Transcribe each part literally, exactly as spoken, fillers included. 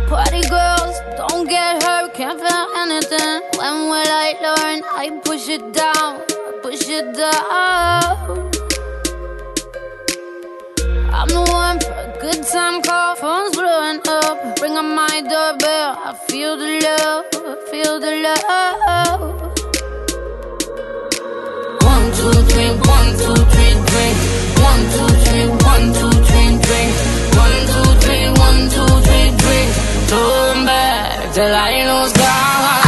Party girls, don't get hurt, can't feel anything. When will I learn? I push it down, push it down. I'm the one for a good time call, phone's blowing up. Ring on my doorbell, I feel the love, I feel the love. One, two, three, one, two, three, drink. One, two, three, one, two, three, drink. One, two, three, one, two, three, drink. Turn back till I lose God.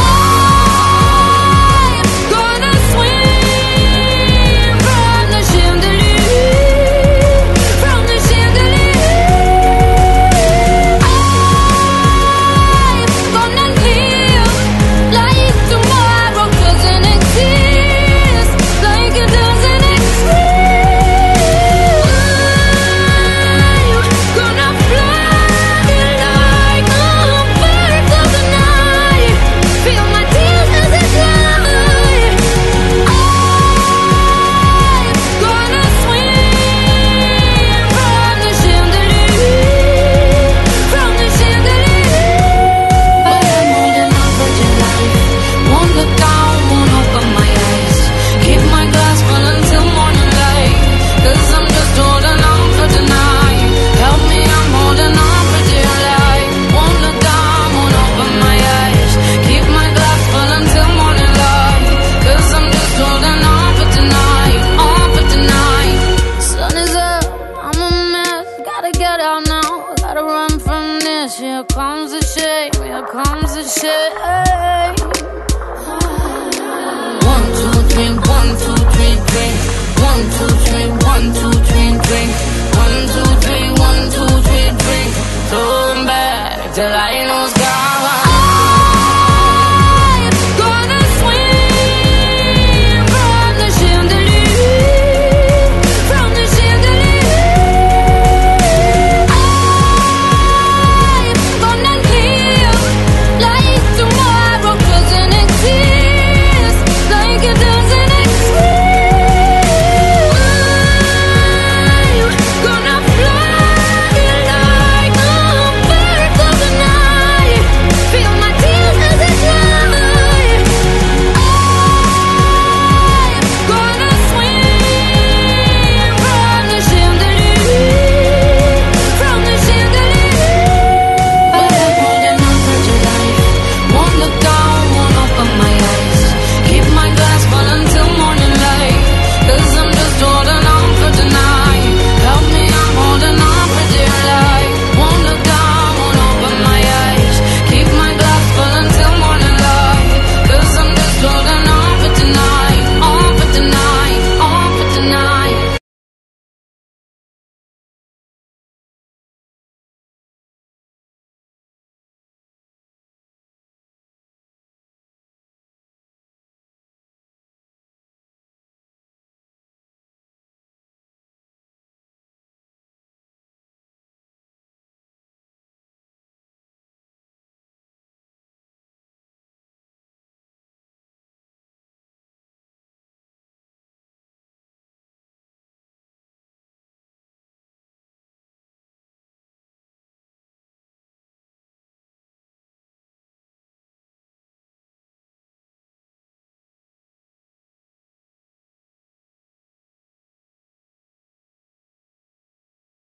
Here comes the shame, here comes the shame. One, two, three, one, two, three, drink. One, two, three, one, two, three, drink. One, two, three, one, two, three, drink. Turn back till I lose God.